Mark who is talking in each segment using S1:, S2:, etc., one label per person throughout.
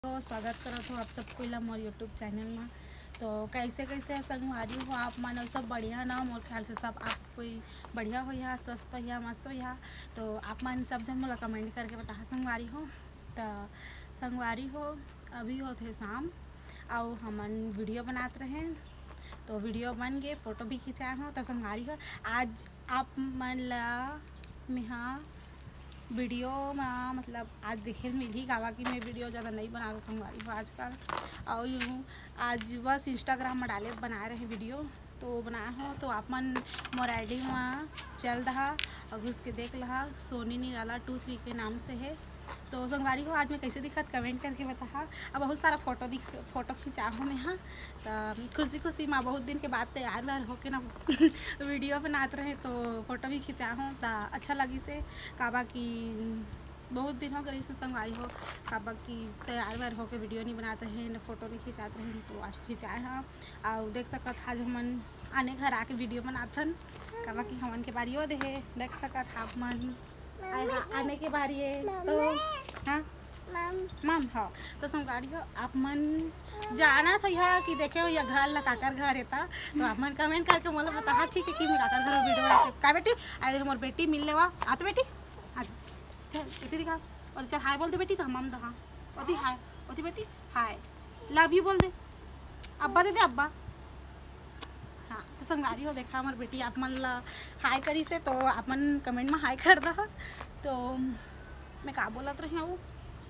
S1: तो स्वागत करत हो आप सबको ला मोर यूट्यूब चैनल में। तो कैसे संगवारी हो आप मन सब बढ़िया ना। मोर ख्याल से सब आप कोई बढ़िया हो या स्वस्थ हो या मस्त हो या। तो आप मन सब जन मोला कमेंट करके बता संगवारी हो। तो संगवारी हो अभी होते शाम और हमन वीडियो बनाते रहे। तो वीडियो बन गए, फोटो भी खिंचाए हो। तो संगवारी हो आज आप मन ला मेहा वीडियो में मतलब आज देखे मिली गावा की मैं वीडियो ज़्यादा नहीं बना संगवारी हो आजकल। और यूँ आज बस इंस्टाग्राम में डाले बना रहे वीडियो तो बनाया हो। तो आप मन मोर आईडी में चल रहा और घुस के देख लहा सोनी निराला 23 के नाम से है। तो संगवारी हो आज मैं कैसे दिखत कमेंट करके बता। अब बहुत सारा फोटो खिंचा हूँ मैं। हाँ तो खुशी खुशी माँ बहुत दिन के बाद तैयार व्यार होके ना वीडियो बनाते रहे तो फोटो भी खिंचा हूँ। तो अच्छा लगी से काबा की बहुत दिन हो गई से संगवारी हो काबा की तैयार व्यार होके वीडियो नहीं बनाते हैं न फोटो भी खिंचाते हैं। तो आज खिंचाए हाँ और देख सकत आज हमन आने घर आके वीडियो बनाथन काबा की हमन के बारी हो देख सकत आप मन आने के बारी है। तो हाँ मम हाँ तो संगवारी हो आप मन जाना था यहाँ कि देखे हो या घर ला काकर घर रहता। तो आप मन कमेंट करके मोला बता। हाँ ठीक है कि मैं काकर घर वीडियो का बेटी आए मोर बेटी मिलने वा आ तो बेटी आज चल दिखा और चल हाय बोल दे बेटी। तो हम हाँ ओती हाय ओती बेटी हाय लव यू बोल दे अब्बा दे अब्बा। हाँ तो संगवारी हो देखा हमारी बेटी आप मन ला हाय करी से। तो आप मन कमेंट में हाय कर दो। तो मैं का बोलत रही हूँ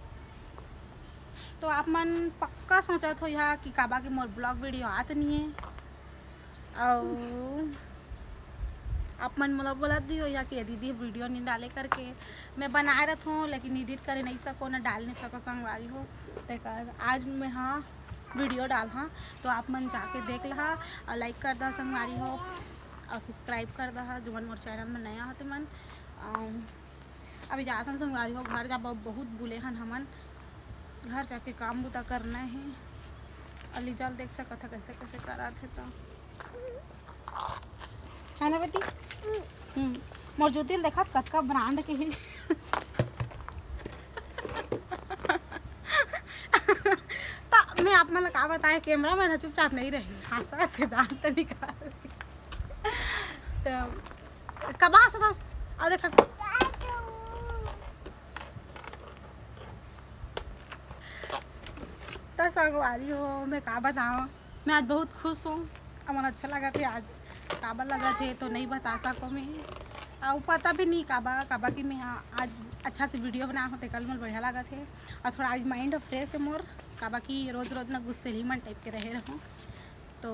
S1: तो आप मन पक्का सोचत हो यहाँ कि काबा के मोर ब्लॉग वीडियो आत नहीं है। और आप मन मोला बोलत दी हो या कि दीदी वीडियो नहीं डाले करके मैं बनाए रहता हूँ लेकिन एडिट करे नहीं सको ना डाल नहीं सको संगवारी हो। तो आज मैं हाँ वीडियो डाल हाँ तो आप मन जाके देख लहा और लाइक कर दा संगवारी हो और सब्सक्राइब कर दा जो मन मोर चैनल में नया होते मन। अभी जा संगवारी हो घर जा बहुत बुले हन हमन घर जाके काम बुता करना है। अली जल देख सकत कैसे कैसे करा थे तो है ना बेटी। मोर ज्योतिल देखा कतका ब्रांड के ही तो मैं आप मन का बताए कैमरा में चुपचाप नहीं रही हंसा थे दांत निकाल तो कब हंसा और देखा तो संगवारी हो मैं का बताऊँ। मैं आज बहुत खुश हूँ अमन अच्छा लगा थे आज काबा लगा थे तो नहीं बता सको मैं और पता भी नहीं काबा कि मैं आज अच्छा से वीडियो बना होते कल मोर बढ़िया लगा थे। और थोड़ा आज माइंड फ्रेश है मोर काबा की रोज़ रोज़ ना गुस्सेली मन टाइप के रहे रहूँ। तो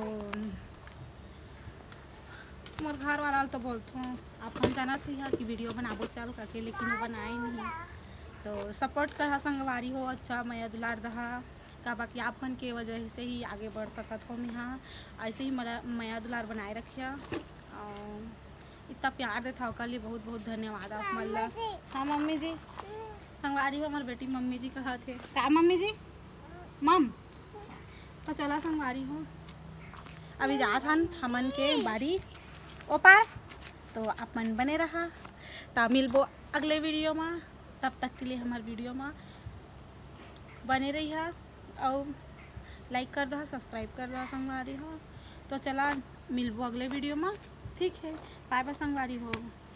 S1: मोर घर वाला तो बोलते हूँ आप हम जाना थे यार कि वीडियो बनाबो चल करके लेकिन वो बनाए नहीं। तो सपोर्ट कर संगवारी हो अच्छा मैं दुलार दहा काबा कि आप मन के वजह से ही आगे बढ़ सकत हो। मैं हाँ ऐसे ही माया दुलार बनाए रखिया इतना प्यार देता हो कल बहुत बहुत धन्यवाद आप मन। हाँ मम्मी जी संगवारी हो हमारी बेटी मम्मी जी कहा थे का मम्मी जी मम तो चला संगवारी हो अभी जात हन हमन के बारी ओ पार। तो आप मन बने रहा तो मिलबो अगले वीडियो में। तब तक के लिए हमारे वीडियो में बने रही है और लाइक कर दो सब्सक्राइब कर दो संगवारी हो। तो चला मिलबो अगले वीडियो में ठीक है। बाय बाय संगवारी हो।